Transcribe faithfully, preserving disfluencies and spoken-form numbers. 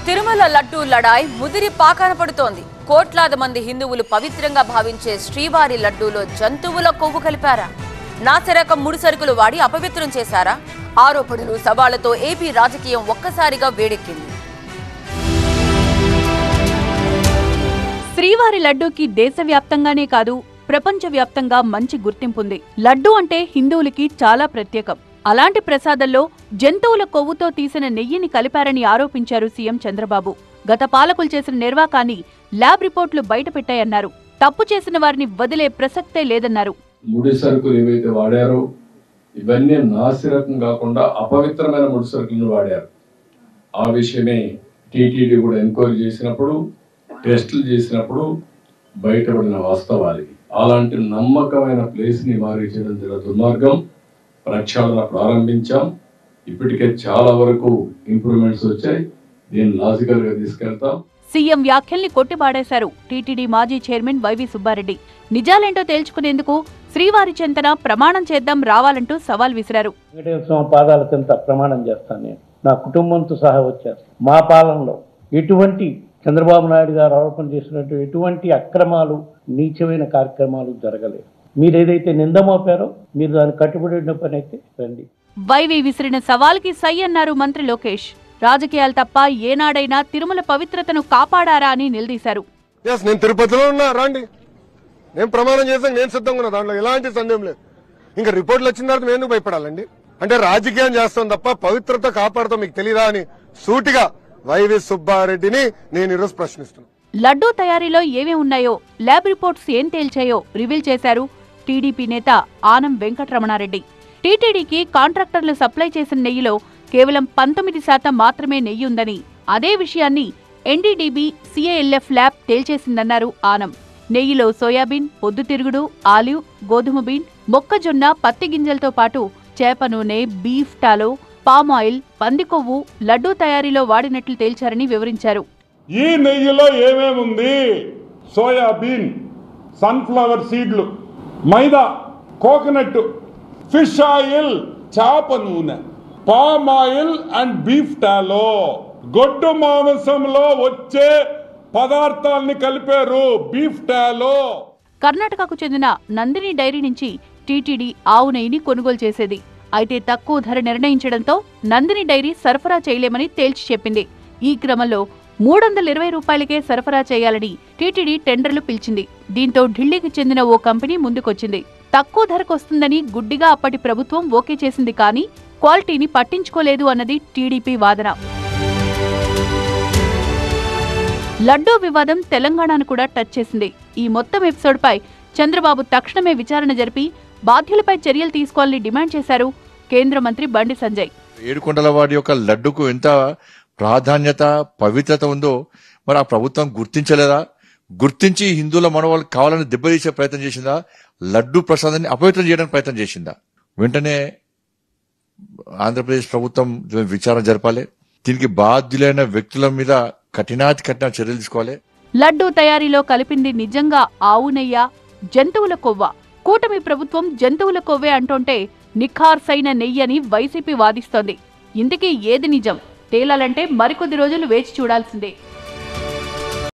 తిరుమల లడ్డూ లడాయ్ ముదిరి పాకాన పడుతోంది. కోట్లాది మంది హిందువులు పవిత్రంగా భావించే శ్రీవారి లడ్డూలో జంతువుల కొవ్వు కలిపారా? నాసిరకం ముడి సరుకులు వాడి అపవిత్రం చేశారా? ఆరోపణలు సవాళ్లతో ఏపీ రాజకీయం ఒక్కసారిగా వేడెక్కింది. శ్రీవారి లడ్డూకి దేశవ్యాప్తంగానే కాదు ప్రపంచవ్యాప్తంగా మంచి గుర్తింపుంది. లడ్డూ అంటే హిందువులకి చాలా ప్రత్యేకం. అలాంటి ప్రసాదంలో జంతువుల కొవ్వుతో తీసిన నెయ్యిని కలిపారని ఆరోపించారు సీఎం చంద్రబాబు. గత పాలకులు చేసిన నిర్వాకాన్ని ల్యాబ్ రిపోర్టులు బయటపెట్టాయన్నారు. తప్పు చేసిన వారిని వదిలే ప్రసక్తే లేదన్నారు. ముడి సరుకులు ఏవైతే వాడారో ఇవన్నీ నాసిరకం కాకుండా అపవిత్రమైన ముడి సరుకులను వాడారు. ఆ విషయమే టీటీడీ కూడా ఎంక్వైరీ చేసినప్పుడు, టెస్టులు చేసినప్పుడు బయటపడిన వాస్తవాలు. అలాంటి నమ్మకమైన ప్లేస్ ని నివారించడం జర దుర్మార్గం. ప్రక్షాళన ప్రారంభించాం. ఇప్పటికే చాలా వరకు ఇంప్రూవ్మెంట్స్ వచ్చాయి. దీన్ని లాజికల్ గా తీసుకెళ్తాం. సీఎం వ్యాఖ్యల్ని కొట్టిపాడేశారు టీటీడీ మాజీ చైర్మన్ వైవి సుబ్బారెడ్డి. నిజాలేంటో తేల్చుకునేందుకు శ్రీవారి చెంతన ప్రమాణం చేద్దాం రావాలంటూ సవాల్ విసిరారు. వెంకటేశ్వర పాదాల చెంత ప్రమాణం చేస్తాను. నేను నా కుటుంబంతో సహా వచ్చాను. మా పాలనలో ఎటువంటి చంద్రబాబు నాయుడు గారు ఆరోపణ చేసినట్టు ఎటువంటి అక్రమాలు, నీచమైన కార్యక్రమాలు జరగలేదు. మీరు ఏదైతే నింద మోపారో మీరు దాన్ని కట్టుబడిన పని అయితే రండి. వైవి విసిరిన సవాల్కి సై అన్నారు మంత్రి లోకేష్. రాజకీయాలు తప్ప ఏనాడైనా తిరుమల పవిత్రతను కాపాడారా అని నిలదీశారు. నేను తిరుపతిలో ఉన్నా, రండి. నేను ప్రమాణం చేసాను, నేను సిద్ధంగా ఉన్నా. దాంట్లో ఎలాంటి సందేహం లేదు. ఇంకా రిపోర్ట్లు వచ్చిన తర్వాత మేము భయపడాలండి? అంటే రాజకీయం చేస్తాం తప్ప పవిత్రత కాపాడుతాం మీకు తెలీదా అని సూటిగా వైవి సుబ్బారెడ్డిని నేను ఈరోజు ప్రశ్నిస్తున్నాను. లడ్డూ తయారీలో ఏమేమి ఉన్నాయో, ల్యాబ్ రిపోర్ట్స్ ఏం తేల్చాయో రివీల్ చేశారు టీడీపీ నేత ఆనం వెంకటరమణారెడ్డి. టీటీడీకి కాంట్రాక్టర్లు సప్లై చేసిన నెయ్యిలో కేవలం పంతొమ్మిది శాతం మాత్రమే నెయ్యి ఉందని, అదే విషయాన్ని ఎన్డీడీబీ సీఏఎల్ఎఫ్ ల్యాబ్ తేల్చేసిందన్నారు ఆనం. నెయ్యిలో సోయాబీన్, పొద్దుతిరుగుడు, ఆలివ్, గోధుమ బీన్, మొక్కజొన్న, పత్తి గింజలతో పాటు చేప నూనె, బీఫ్ టాలో, పామ్ ఆయిల్, పంది కొవ్వు లడ్డూ తయారీలో వాడినట్లు తేల్చారని వివరించారు. ఈ నెయ్యిలో ఏమేముంది? సోయాబీన్, సన్ఫ్లవర్ సీడ్లు, మైదా, కోకోనట్, ఫిష్ ఆయిల్, చేప నూనె, palm oil and beef tallow. గొడ్డు మాంసంలో వచ్చే పదార్థాలని కలిపారు బీఫ్ టాలో. కర్ణాటకకు చెందిన నందిని డైరీ నుంచి టీటీడీ ఆవు నెయ్యిని కొనుగోలు చేసేది. అయితే తక్కువ ధర నిర్ణయించడంతో నందిని డైరీ సరఫరా చేయలేమని తేల్చి చెప్పింది. ఈ క్రమంలో మూడు వందల ఇరవై రూపాయలకే సరఫరా చేయాలని టీటీడీ టెండర్లు పిలిచింది. దీంతో ఢిల్లీకి చెందిన ఓ కంపెనీ ముందుకొచ్చింది. తక్కువ ధరకు వస్తుందని గుడ్డిగా అప్పటి ప్రభుత్వం ఓకే చేసింది, కానీ క్వాలిటీని పట్టించుకోలేదు అన్నది టీడీపీ వాదన. లడ్డూ వివాదం తెలంగాణను కూడా టచ్ చేసింది. ఈ మొత్తం ఎపిసోడ్పై చంద్రబాబు తక్షణమే విచారణ జరిపి బాధ్యులపై చర్యలు తీసుకోవాలని డిమాండ్ చేశారు కేంద్ర మంత్రి బండి సంజయ్. ఏడుకొండలవాడి యొక్క లడ్డుకు ఎంత ప్రాధాన్యత, పవిత్రత ఉందో మరి ఆ ప్రభుత్వం గుర్తించలేదా? గుర్తించి హిందువుల మనవాళ్ళు కావాలని దెబ్బతీసే ప్రయత్నం చేసిందా? లడ్డు ప్రసాదాన్ని అపవిత్రం చేయడానికి ప్రయత్నం చేసిందా? వెంటనే ఆంధ్రప్రదేశ్ ప్రభుత్వం విచారణ జరపాలి. దీనికి బాధ్యులైన వ్యక్తుల మీద కఠినాతి కఠిన చర్యలు తీసుకోవాలి. లడ్డూ తయారీలో కలిపింది నిజంగా ఆవు నెయ్య, జంతువుల కొవ్వ? కూటమి ప్రభుత్వం జంతువుల కొవ్వే అంటుంటే నిఖార్సైన నెయ్యని వైసీపీ వాదిస్తోంది. ఇంతకీ ఏది నిజం తేలాలంటే మరికొద్ది రోజులు వేచి చూడాల్సిందే.